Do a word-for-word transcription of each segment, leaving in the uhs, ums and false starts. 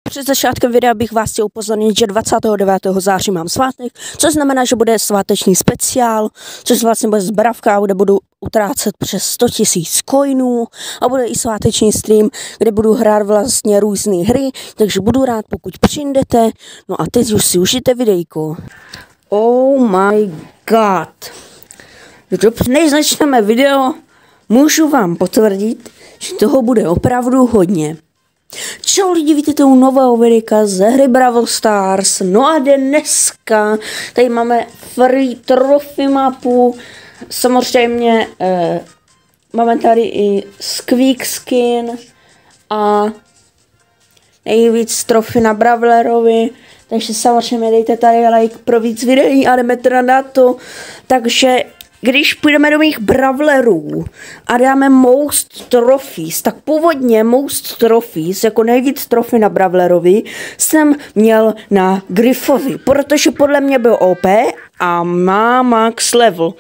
Před začátkem videa bych vás chtěl upozornit, že dvacátého devátého září mám svátek, což znamená, že bude sváteční speciál, což vlastně bude zbravka, kde budu utrácet přes sto tisíc coinů a bude i sváteční stream, kde budu hrát vlastně různé hry, takže budu rád, pokud přijdete. No a teď už si užijte videjko. Oh my god. Než začneme video, můžu vám potvrdit, že toho bude opravdu hodně. Čau lidi, vítejte u nového videa ze hry Brawl Stars. No a dneska tady máme free trophy mapu. Samozřejmě eh, máme tady i Squeak skin a nejvíc trofy na Brawlerovi. Takže samozřejmě dejte tady like pro víc videí a jdeme teda na to. Takže když půjdeme do mých Brawlerů a dáme most trophies, tak původně most trophies, jako nejvíc trofy na Brawlerovi, jsem měl na Griffovi, protože podle mě byl O P a má max level.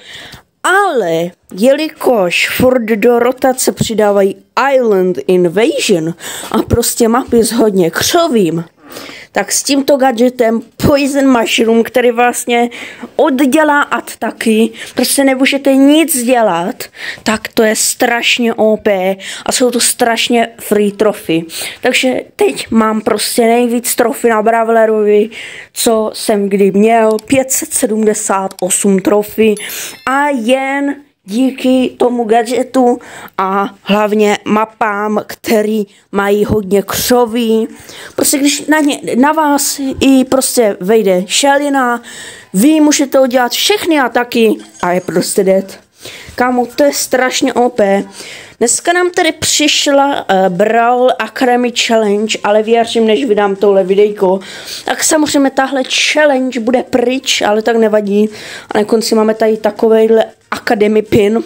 Ale jelikož furt do rotace přidávají Island Invasion a prostě mapy s hodně křovím, tak s tímto gadgetem Poison Mushroom, který vlastně oddělá ataky, prostě nemůžete nic dělat, tak to je strašně O P a jsou to strašně free trofy. Takže teď mám prostě nejvíc trofy na Brawlerovi, co jsem kdy měl, pět set sedmdesát osm trofy a jen díky tomu gadgetu a hlavně mapám, který mají hodně křoví. Prostě když na, ně, na vás i prostě vejde šelina, vy můžete udělat všechny ataky a je prostě dead. Kámo, to je strašně O P. Dneska nám tady přišla uh, Brawl Academy Challenge, ale věřím, než vydám tohle videjko, tak samozřejmě tahle challenge bude pryč, ale tak nevadí. A na konci máme tady takovejhle Academy pin.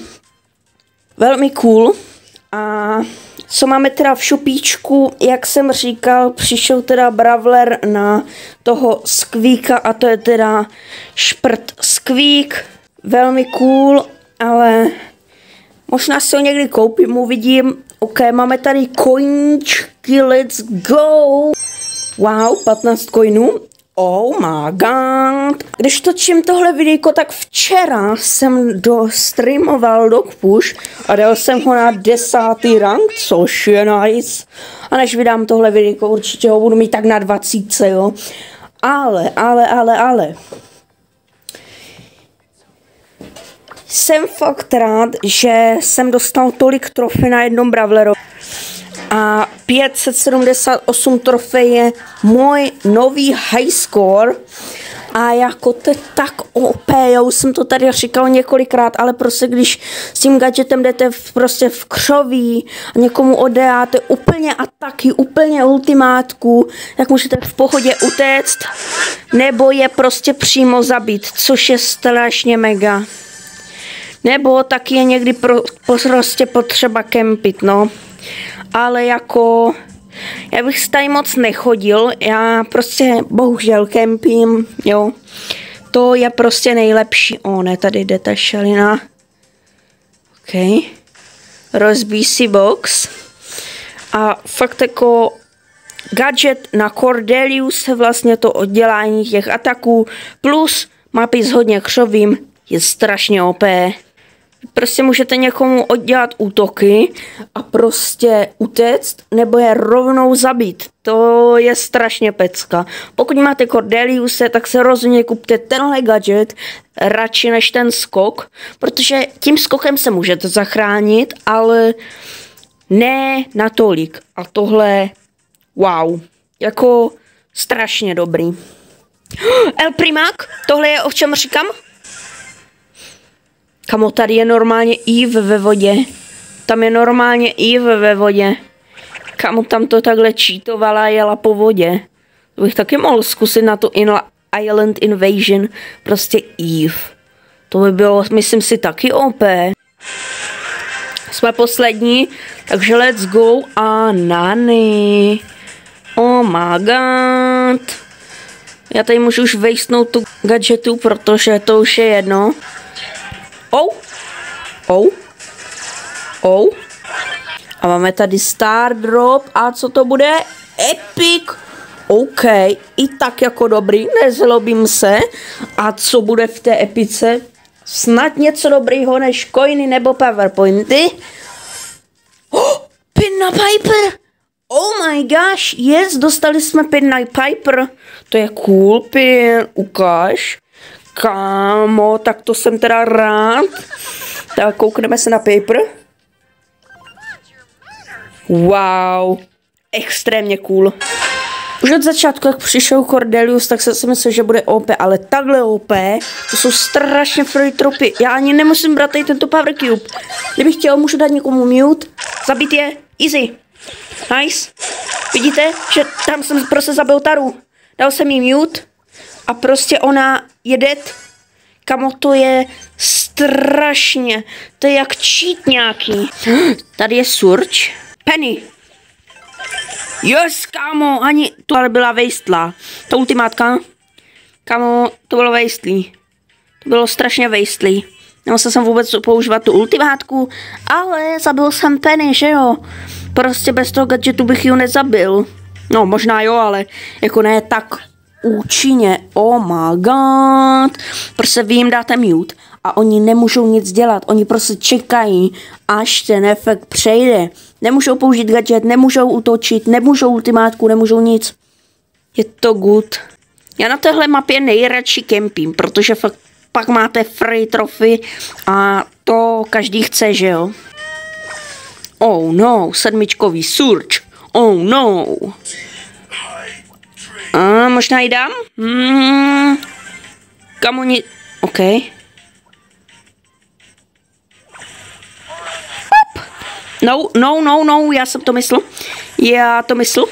Velmi cool. A co máme teda v šupíčku, jak jsem říkal, přišel teda Brawler na toho Squeaka a to je teda šprt Squeak. Velmi cool, ale možná si ho někdy koupím, uvidím. Ok, máme tady koníčky, let's go. Wow, patnáct coinů. Oh my god. Když točím tohle videjko, tak včera jsem dostreamoval Dog Push a dal jsem ho na desátý rank, což je nice. A než vydám tohle videjko, určitě ho budu mít tak na dvacítce, jo. Ale, ale, ale, ale. Jsem fakt rád, že jsem dostal tolik trofej na jednom Brawlerovi. A pět set sedmdesát osm trofej je můj nový high score. A jako to je tak O P, já už jsem to tady říkal několikrát, ale prostě když s tím gadgetem jdete v, prostě v křoví a někomu odejáte úplně ataky, úplně ultimátku, tak můžete v pohodě utéct, nebo je prostě přímo zabít, což je strašně mega. Nebo taky je někdy pro, prostě potřeba kempit, no. Ale jako, já bych tady moc nechodil, já prostě bohužel kempím, jo. To je prostě nejlepší. O, ne, tady jde ta šelina. OK. Rozbíj si box. A fakt jako gadget na Cordelius, vlastně to oddělání těch ataků, plus mapy s hodně křovím, je strašně O P. Prostě můžete někomu oddělat útoky a prostě utéct nebo je rovnou zabít. To je strašně pecka. Pokud máte Cordeliuse, tak se rozhodně kupte tenhle gadget radši než ten skok, protože tím skokem se můžete zachránit, ale ne natolik. A tohle, wow, jako strašně dobrý. El Primák, tohle je o čem říkám? Kamo, tady je normálně Eve ve vodě. Tam je normálně Eve ve vodě. Kamo, tam to takhle cheatovala a jela po vodě. To bych taky mohl zkusit na tu Island Invasion. Prostě Eve. To by bylo, myslím si, taky O P. Jsme poslední, takže let's go a Nani. Oh my god. Já tady můžu už vejstnout tu gadgetu, protože to už je jedno. Oh, oh, oh. A máme tady Star Drop. A co to bude? Epic OK, i tak jako dobrý, nezlobím se. A co bude v té epice? Snad něco dobrýho než coiny nebo powerpointy. Oh, pin na Piper! Oh my gosh, yes, dostali jsme pin na Piper. To je cool pin, ukáž. Kámo, tak to jsem teda rád. Tak koukneme se na Piper. Wow, extrémně cool. Už od začátku, jak přišel Cordelius, tak jsem si myslel, že bude O P, ale takhle O P, to jsou strašně free tropy. Já ani nemusím brát tady tento Power Cube. Kdybych chtěl, můžu dát někomu mute, zabít je, easy. Nice. Vidíte, že tam jsem prostě zabil Taru. Dal jsem jí mute a prostě ona je dead. Kamo, to je strašně, to je jak cheat nějaký. Tady je Surge. Penny. Yes, kámo, ani, to ale byla vejstla. Ta ultimátka, kámo, to bylo vejstlý. To bylo strašně vejstlý. Nemusel jsem vůbec používat tu ultimátku, ale zabil jsem Penny, že jo? Prostě bez toho gadgetu bych ji nezabil. No, možná jo, ale jako ne tak účinně. Oh my god. Prostě vy jim dáte mute a oni nemůžou nic dělat. Oni prostě čekají, až ten efekt přejde. Nemůžou použít gadget, nemůžou útočit, nemůžou ultimátku, nemůžou nic. Je to good. Já na téhle mapě nejradši kempím, protože fakt pak máte free trophy a to každý chce, že jo? Oh no, sedmičkový Surge. Oh no. A možná ji dám? Hmm. Kam oni... OK. No, no, no, no, já jsem to myslel. Já to myslel.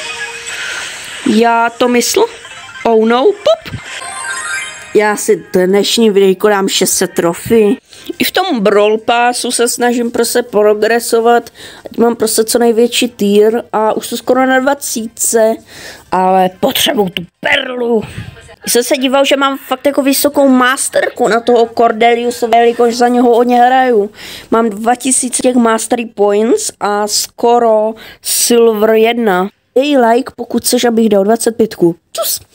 Já to myslel. Oh no, pop. Já si dnešní videjko dám šest set trofy. I v tom Brawl Passu se snažím prostě progresovat, ať mám prostě co největší tier a už to skoro na dvacítce, ale potřebuju tu perlu. Jsem se díval, že mám fakt jako vysokou masterku na toho Cordeliuse, jelikož za něho hodně hraju. Mám dva tisíce těch mastery points a skoro silver jedna. Dej like, pokud chceš, abych dal dvacet pět. Čus!